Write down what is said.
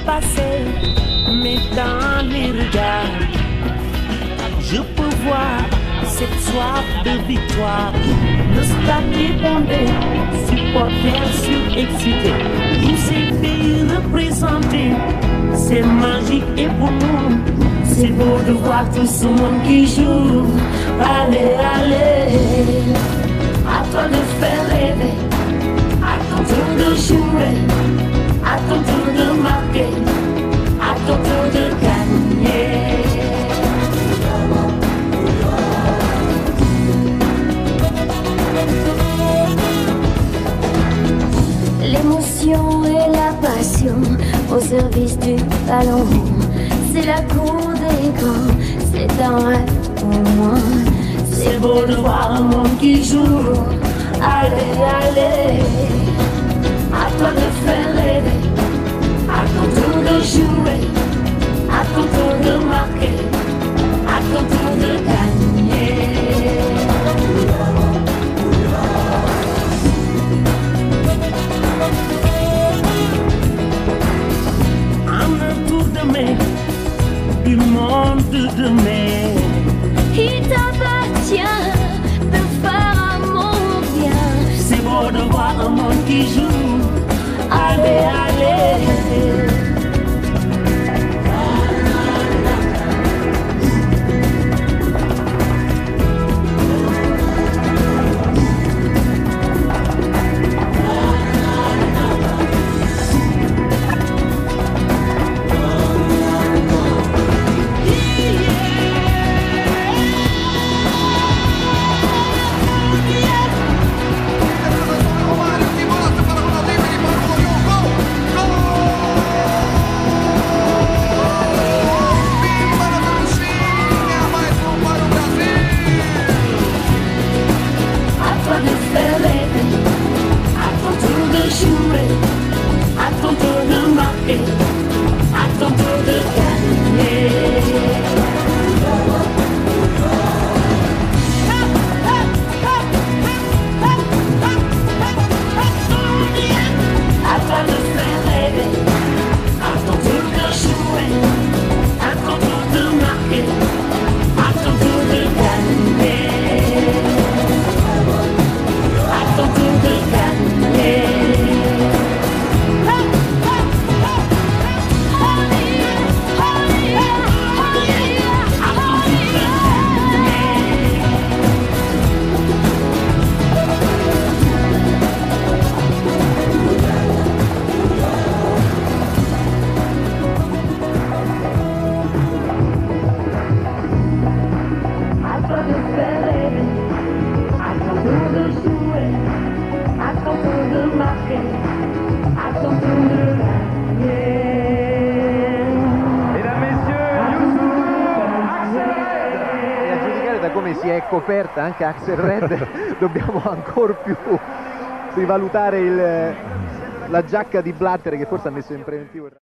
passé, mais dans les regards, je peux voir cette soif de victoire. Le stade débondé, supporters surexcités, tous ces pays représentés, c'est magique et pour nous, c'est beau de voir tout ce monde qui joue. Allez, allez, à toi de faire rêver, à ton tour de jouer, à ton tour de marquer, à ton tour de gagner. L'émotion et la passion au service du ballon. C'est la cour des grands, c'est un rêve pour moi. C'est beau de voir un monde qui joue. Allez, allez, à toi de faire rêver, à ton tour de jouer, à ton tour de marquer, à ton tour de gagner. Un tour de main du monde de demain. Il t'appartient de faire un monde bien. C'est beau de voir un monde qui joue. Allez, allez. Come si è coperta anche Axel Red, dobbiamo ancora più rivalutare la giacca di Blatter che forse ha messo in preventivo.